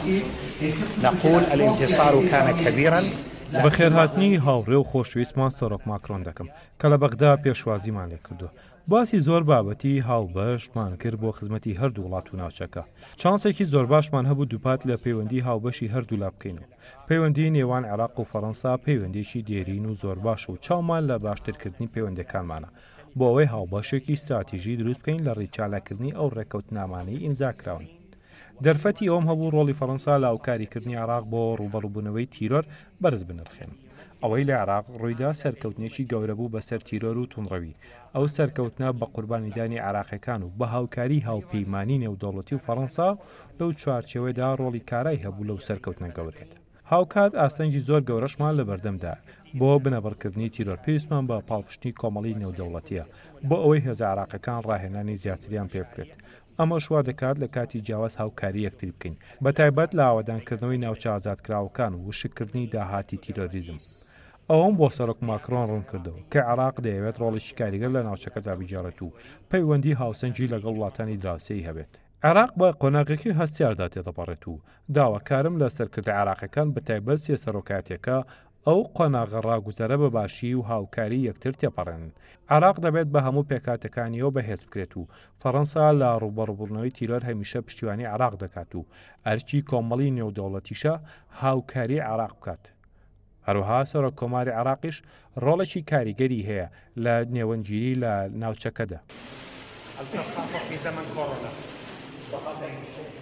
نقول الانتصار كان كبيرا. بەخێرهاتنی هاوڕێ و خۆشویستمان سەرۆک ماکرۆن دەکەم کە لە بەغدا پێشوازیمان لێ کردو. باسی زۆر بابەتی هاوبەشمان کرد بۆ خزمەتی هەردوو وڵات و ناوچەکە. چانسێکی زۆر باشمان هەبوو دووپات لە پەیوەندی هاوبەشی هەردوو لا بکەین. پەیوەندی نێوان عێراق و فەڕەنسا پەیوەندێکی دێرین و زۆر باش و چاومان لە باشترکردنی پەیوەندەکانمانە بۆ ئەوەی هاوبەشێکی استراتیژی دروست بکەین لە ڕێچالەکردنی ئەو ڕێکەوتنامانەی ئیمزاکراون. دەرفەتی ئەوم هەبوو ڕۆڵی فەڕەنسا لە هاوکاریکردنی عێراق بۆ ڕوبەڕووبوونەوەی تیرۆر بەرز بنرخێن. ئەوەی لە عێراق ڕوویدا سەرکەوتنێکی گەورە بوو بەسەر تیرۆر و توندڕەوی. ئەو سەرکەوتنە بە قوربانیدانی عێراقیەکان و بە هاوکاری هاوپەیمانی نێودەوڵەتی و فەڕەنسا لەو چوارچێوەدا ڕۆڵی کارای هەبوو لەو سەرکەوتنە گەورێت. هاوکات ئاستەنجی زۆر گەورەشمان لە بەردەمدا بۆ بنەبڕکردنی تیرۆر پێویستمان بە پاڵپشتنی کۆمەڵی نێودەوڵەتیە بۆ ئەوەی هێزە عێراقیەکان ڕاهێنانی زیاتریان پێ بکرێت. ئەمە شوا دەکات لە کاتی جیاواز هاوکاری یەکتر بکەین بەتایبەت لە ئاوادانکردنەوەی ناوچە ئازادکراوەکان و وشکردنی داهاتی تیرۆریزم. ئەوەم بۆ سەرۆک ماکرۆن ڕوون کردەوە کە عێراق دەیەوێت ڕۆڵی کاریگەر لە ناوچەکەدا بجارێت و پەیوەندی هاوسەنجی لەگەڵ وڵاتانی دراوسێی هەبێت. عێراق بە قۆناغێکی هەستیاردا تێدەپەڕێت و داواکارم لە سەرکردە عێراقیەکان بەتایبەت سێسەرۆکاتیەکە ئەو قۆناغە ڕاگوزەرە بە باشی و هاوکاری یەکتر تێپەڕێن. عێراق دەبێت بە هەموو پێکاتەکانیەوە بەهێز بکرێت و فەڕەنسا لە ڕوبەڕووبوونەوەی تیرۆر هەمیشە پشتیوانی عێراق دەکات و ئەرکی کۆمەڵی نێودەوڵەتیشە هاوکاری عێراق بکات. هەروەها سەرۆک کۆماری عێراقیش ڕۆڵێکی کاریگەری هەیە لە نێوەنگیری لە ناوچەکەدا.